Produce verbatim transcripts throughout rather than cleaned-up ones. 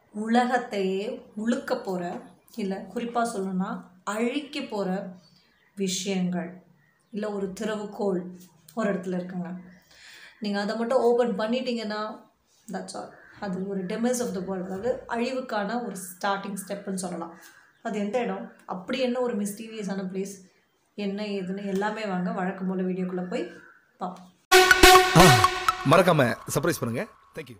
உலகத்தையே உழுக்க போகிற இல்லை குறிப்பாக சொல்லணும்னா அழிக்க போகிற விஷயங்கள் இல்லை ஒரு திறவுகோல் ஒரு இடத்துல இருக்குங்க. நீங்கள் அதை மட்டும் ஓப்பன் பண்ணிட்டீங்கன்னா தட்ஸ் ஆல். அது ஒரு டெமஸ் ஆஃப் த வேர்ல்ட், அதாவது அழிவுக்கான ஒரு ஸ்டார்டிங் ஸ்டெப்புன்னு சொல்லலாம். அது எந்த இடம், அப்படி என்ன ஒரு மிஸ்டீரியஸான பிளேஸ், என்ன ஏதுன்னு எல்லாமே வாங்க வழக்கம் போல் வீடியோக்குள்ளே போய் பார்ப்போம். மறக்காம சர்ப்ரைஸ் பண்ணுங்க. தேங்க்யூ.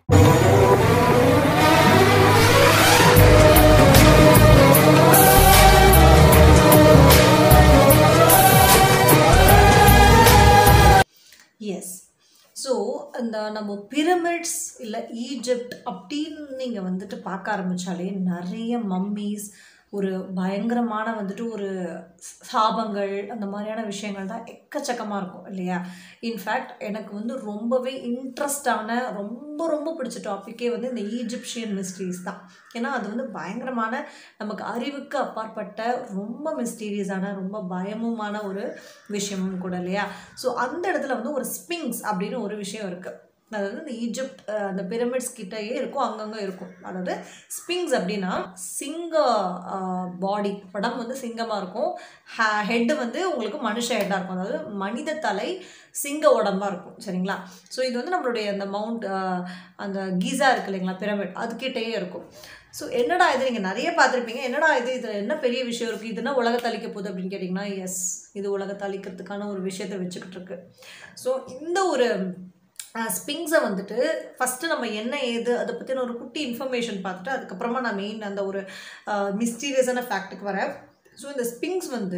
எஸ், ஸோ இந்த நம்ம பிரமிட்ஸ் இல்லை ஈஜிப்ட் அப்படின்னு நீங்கள் வந்துட்டு பார்க்க ஆரம்பித்தாலே நிறைய மம்மீஸ், ஒரு பயங்கரமான வந்துட்டு ஒரு சாபங்கள், அந்த மாதிரியான விஷயங்கள் தான் எக்கச்சக்கமாக இருக்கும் இல்லையா. இன்ஃபேக்ட் எனக்கு வந்து ரொம்பவே இன்ட்ரெஸ்டான ரொம்ப ரொம்ப பிடிச்ச டாப்பிக்கே வந்து இந்த ஈஜிப்ஷியன் மிஸ்ட்ரீஸ் தான். ஏன்னா அது வந்து பயங்கரமான, நமக்கு அறிவுக்கு அப்பாற்பட்ட ரொம்ப மிஸ்டீரியஸான ரொம்ப பயமுமான ஒரு விஷயமும் கூட இல்லையா. ஸோ அந்த இடத்துல வந்து ஒரு ஸ்பிங்க்ஸ் அப்படின்னு ஒரு விஷயம் இருக்குது. அதாவது இந்த ஈஜிப்ட் அந்த பிரமிட்ஸ் கிட்டேயே இருக்கும், அங்கங்கே இருக்கும். அதாவது ஸ்பிங்க்ஸ் அப்படின்னா சிங்க பாடி, படம் வந்து சிங்கமாக இருக்கும், ஹே ஹெட்டு வந்து உங்களுக்கு மனுஷ ஹெட்டாக இருக்கும், அதாவது மனித தலை சிங்க உடம்பாக இருக்கும் சரிங்களா. ஸோ இது வந்து நம்மளுடைய அந்த மவுண்ட் அந்த கீசா இருக்குது இல்லைங்களா, பிரமிட், அதுக்கிட்டேயே இருக்கும். ஸோ என்னடா இது, நீங்கள் நிறைய பார்த்துருப்பீங்க, என்னடா இது இதில் என்ன பெரிய விஷயம் இருக்குது, இதுனா உலகத்தை அழிக்க போகுது அப்படின்னு கேட்டிங்கன்னா, எஸ், இது உலகத்தை அழிக்கிறதுக்கான ஒரு விஷயத்தை வச்சுக்கிட்டு இருக்கு. ஸோ இந்த ஒரு ஸ்பிங்ஸை வந்துட்டு ஃபஸ்ட்டு நம்ம என்ன ஏது அதை பற்றின ஒரு குட்டி இன்ஃபர்மேஷன் பார்த்துட்டு அதுக்கப்புறமா நான் மெயின் அந்த ஒரு மிஸ்டீரியஸான ஃபேக்ட்டுக்கு வரேன். ஸோ இந்த ஸ்பிங்ஸ் வந்து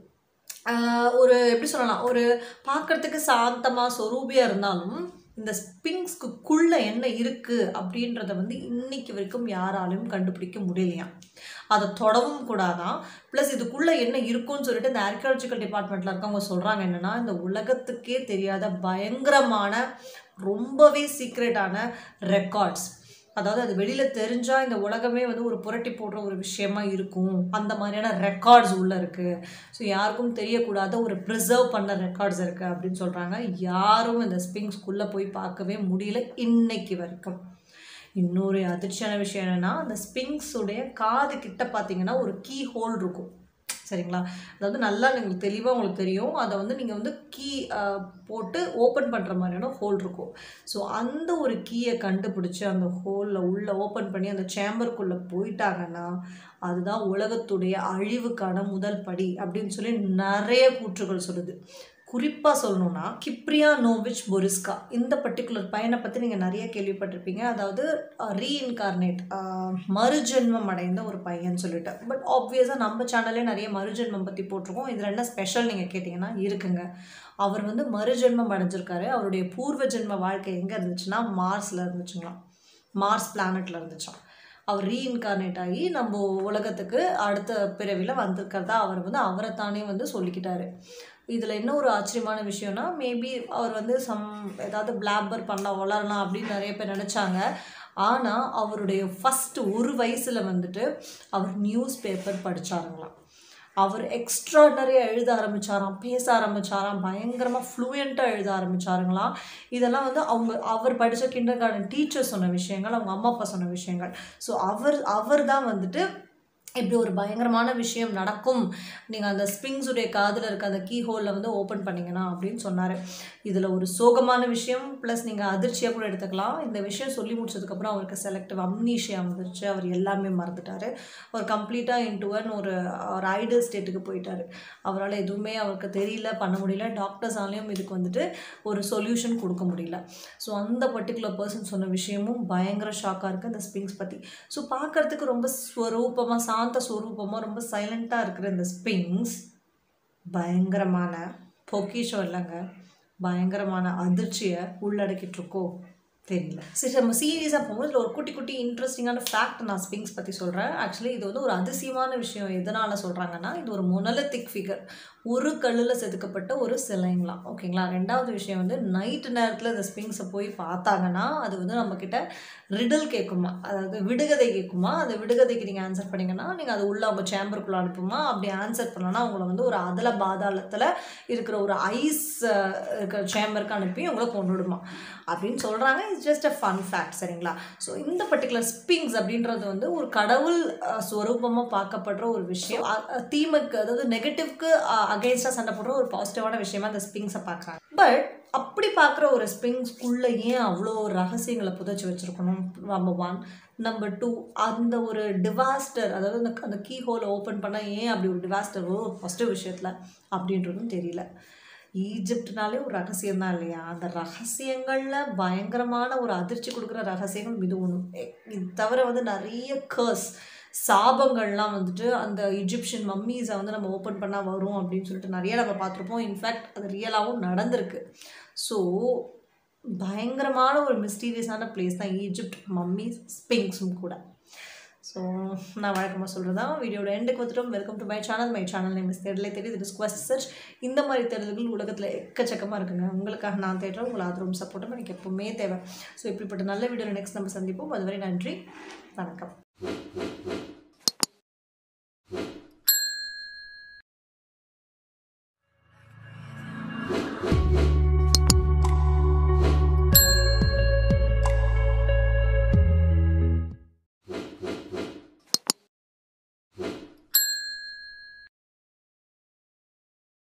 ஒரு எப்படி சொல்லலாம், ஒரு பார்க்குறதுக்கு சாந்தமாக சொரூபியாக இருந்தாலும் இந்த ஸ்பிங்ஸ்க்குள்ளே என்ன இருக்குது அப்படின்றத வந்து இன்னைக்கு வரைக்கும் யாராலையும் கண்டுபிடிக்க முடியலையாம். அதை தொடவும் கூடாதான். ப்ளஸ் இதுக்குள்ளே என்ன இருக்குன்னு சொல்லிட்டு இந்த ஆர்கியாலஜிக்கல் டிபார்ட்மெண்ட்டில் இருக்கவங்க சொல்கிறாங்க என்னென்னா, இந்த உலகத்துக்கே தெரியாத பயங்கரமான ரொம்பவே சீக்ரெட்டான ரெக்கார்ட்ஸ், அதாவது அது வெளியில் தெரிஞ்சால் இந்த உலகமே வந்து ஒரு புரட்டி போடுற ஒரு விஷயமா இருக்கும், அந்த மாதிரியான ரெக்கார்ட்ஸ் உள்ளே இருக்குது. ஸோ யாருக்கும் தெரியக்கூடாத ஒரு ப்ரிசர்வ் பண்ண ரெக்கார்ட்ஸ் இருக்குது அப்படின்னு சொல்கிறாங்க. யாரும் இந்த ஸ்பிங்ஸ்குள்ளே போய் பார்க்கவே முடியல இன்னைக்கு வரைக்கும். இன்னொரு அதிர்ச்சியான விஷயம் என்னென்னா, அந்த ஸ்பிங்ஸுடைய காது கிட்ட பார்த்தீங்கன்னா ஒரு கீ ஹோல் இருக்கும் சரிங்களா. அதாவது நல்லா உங்களுக்கு தெளிவாக உங்களுக்கு தெரியும், அதை வந்து நீங்கள் வந்து கீ போட்டு ஓப்பன் பண்ணுற மாதிரியான ஹோல் இருக்கும். ஸோ அந்த ஒரு கீயை கண்டுபிடிச்சி அந்த ஹோலில் உள்ளே ஓப்பன் பண்ணி அந்த சேம்பருக்குள்ளே போயிட்டாங்கன்னா அதுதான் உலகத்துடைய அழிவுக்கான முதல் படி அப்படின்னு சொல்லி நிறைய கூற்றுகள் சொல்லுது. குறிப்பாக சொல்லணுன்னா கிப்ரியானோவிச் பொரிஸ்கா, இந்த பர்டிகுலர் பையனை பற்றி நீங்கள் நிறைய கேள்விப்பட்டிருப்பீங்க. அதாவது ரீஇன்கார்னேட், மறுஜென்மம் அடைந்த ஒரு பையன் சொல்லிட்டு. பட் ஆப்வியஸாக நம்ம சேனல்லே நிறைய மறுஜென்மம் பற்றி போட்டிருக்கோம். இதில் என்ன ஸ்பெஷல் நீங்கள் கேட்டிங்கன்னா இருக்குங்க. அவர் வந்து மறுஜென்மம் அடைஞ்சிருக்காரு. அவருடைய பூர்வ ஜென்ம வாழ்க்கை எங்கே இருந்துச்சுன்னா மார்ஸில் இருந்துச்சுங்களாம், மார்ஸ் பிளானட்டில் இருந்துச்சான். அவர் ரீஇன்கார்னேட் ஆகி நம்ம உலகத்துக்கு அடுத்த பிறவியில் வந்திருக்கிறதா அவர் வந்து அவரை தானே வந்து சொல்லிக்கிட்டாரு. இதில் என்ன ஒரு ஆச்சரியமான விஷயம்னா, மேபி அவர் வந்து சம் ஏதாவது பிளாப்பர் பண்ண வளரலாம் அப்படின்னு நிறைய பேர் நினச்சாங்க. ஆனால் அவருடைய ஃபஸ்ட்டு ஒரு வயசில் வந்துட்டு அவர் நியூஸ் பேப்பர் படித்தாருங்களாம். அவர் எக்ஸ்ட்ராடனரியாக எழுத ஆரம்பித்தாராம், பேச ஆரம்பித்தாராம், பயங்கரமாக ஃப்ளூயண்ட்டாக எழுத ஆரம்பித்தாருங்களாம். இதெல்லாம் வந்து அவங்க அவர் படித்த கிண்டர் கார்டன் டீச்சர் சொன்ன விஷயங்கள், அவங்க அம்மா அப்பா சொன்ன விஷயங்கள். ஸோ அவர் அவர் தான் வந்துட்டு இப்படி ஒரு பயங்கரமான விஷயம் நடக்கும், நீங்கள் அந்த ஸ்பிங்ஸுடைய காதில் இருக்க அந்த கீ ஹோலில் வந்து ஓப்பன் பண்ணிங்கன்னா அப்படின்னு சொன்னார். இதில் ஒரு சோகமான விஷயம் ப்ளஸ் நீங்கள் அதிர்ச்சியாக கூட எடுத்துக்கலாம். இந்த விஷயம் சொல்லி முடிச்சதுக்கப்புறம் அவருக்கு செலக்டிவ் அம்னீஷியா வந்துருச்சு, அவர் எல்லாமே மறந்துட்டார். அவர் கம்ப்ளீட்டாக இன்டுவன் ஒரு ஒரு ஐடல் ஸ்டேட்டுக்கு போயிட்டார். அவரால் எதுவுமே அவருக்கு தெரியல, பண்ண முடியல, டாக்டர்ஸாலையும் இதுக்கு வந்துட்டு ஒரு சொல்யூஷன் கொடுக்க முடியல. ஸோ அந்த பர்டிகுலர் பர்சன் சொன்ன விஷயமும் பயங்கர ஷாக்காக இருக்குது இந்த ஸ்பிங்ஸ் பற்றி. ஸோ பார்க்குறதுக்கு ரொம்ப ஸ்வரூபமாக சாந்த ஸ்வரூபமாக ரொம்ப சைலண்ட்டாக இருக்கிற இந்த ஸ்பிங்ஸ் பயங்கரமான பொக்கிஷம் இல்லைங்க, பயங்கரமான அதிர்ச்சியை உள்ளடக்கிட்டு இருக்கோ தெரியல. சரி, நம்ம சீரியஸாக போகும்போது இதில் ஒரு குட்டி குட்டி இன்ட்ரெஸ்டிங்கான ஃபேக்ட் நான் ஸ்பிங்ஸ் பற்றி சொல்கிறேன். ஆக்சுவலி இது வந்து ஒரு அதிசயமான விஷயம். எதனால் சொல்கிறாங்கன்னா, இது ஒரு மொனலித்திக் ஃபிகர், ஒரு கல்லில் செதுக்கப்பட்ட ஒரு சிலைங்களாம். ஓகேங்களா. ரெண்டாவது விஷயம் வந்து நைட்டு நேரத்தில் இந்த ஸ்பிங்ஸை போய் பார்த்தாங்கன்னா அது வந்து நம்மக்கிட்ட ரிடில் கேட்குமா, அதாவது விடுகதை கேட்குமா. அந்த விடுகதைக்கு நீங்கள் ஆன்சர் பண்ணிங்கன்னா நீங்கள் அது உள்ளே அவங்க சேம்பருக்குள்ளே அனுப்புமா. அப்படி ஆன்சர் பண்ணோன்னா அவங்கள வந்து ஒரு அதல பாதாளத்தில் இருக்கிற ஒரு ஐஸ் இருக்கிற சேம்பருக்கு அனுப்பி அவங்கள கொண்டு விடுமா அப்படின்னு சொல்கிறாங்க. It's just a fun fact சரிங்களா. ஸோ இந்த பர்டிகுலர் ஸ்பிங்ஸ் அப்படின்றது வந்து ஒரு கடவுள் ஸ்வரூபமாக பார்க்கப்படுற ஒரு விஷயம். தீமைக்கு அதாவது நெகட்டிவ்க்கு அகெயின்ஸ்டாக சண்டை போடுற ஒரு பாசிட்டிவான விஷயமா அந்த ஸ்பிங்ஸை பார்க்குறாங்க. பட் அப்படி பார்க்குற ஒரு ஸ்பிங்ஸ்குள்ளே ஏன் அவ்வளோ ரகசியங்களை புதைச்சி வச்சுருக்கணும்? Number one. நம்பர் டூ, அந்த ஒரு டிவாஸ்டர் அதாவது அந்த அந்த கீ ஹோலை ஓப்பன் பண்ணால் ஏன் அப்படி ஒரு டிவாஸ்டர் வரும் ஃபஸ்ட்டு விஷயத்தில் அப்படின்றதும் தெரியல. ஈஜிப்ட்னாலே ஒரு ரகசியம் தான் இல்லையா? அந்த ரகசியங்களில் பயங்கரமான ஒரு அதிர்ச்சி கொடுக்குற ரகசியங்கள் இது ஒன்று. இது தவிர வந்து நிறைய கர்ஸ் சாபங்கள்லாம் வந்துட்டு அந்த இஜிப்ஷியன் மம்மீஸை வந்து நம்ம ஓப்பன் பண்ணால் வரும் அப்படின்னு சொல்லிட்டு நிறைய நம்ம பார்த்துருப்போம். இன்ஃபேக்ட் அது ரியலாகவும் நடந்திருக்கு. ஸோ பயங்கரமான ஒரு மிஸ்டீரியஸான பிளேஸ் தான் ஈஜிப்ட், மம்மீஸ், ஸ்பிங்ஸும் கூட. ஸோ நான் வழக்கமாக சொல்கிறது தான். வீடியோட எண்டுக்கு வந்துட்டோம். Welcome to my channel. My channel name is தேடலை தேடி. இது இஸ் குவெஸ்ட் சர்ச். இந்த மாதிரி தேடல்கள் உலகத்தில் எக்கச்சக்கமாக இருக்குங்க. உங்களுக்காக நான் தேடுறேன். உங்களை ஆதரவும் சப்போர்ட்டும் எனக்கு எப்பவுமே தேவை. ஸோ இப்படிப்பட்ட நல்ல வீடியோவில் நெக்ஸ்ட் நம்ம சந்திப்போம். அதுவரை நன்றி, வணக்கம்.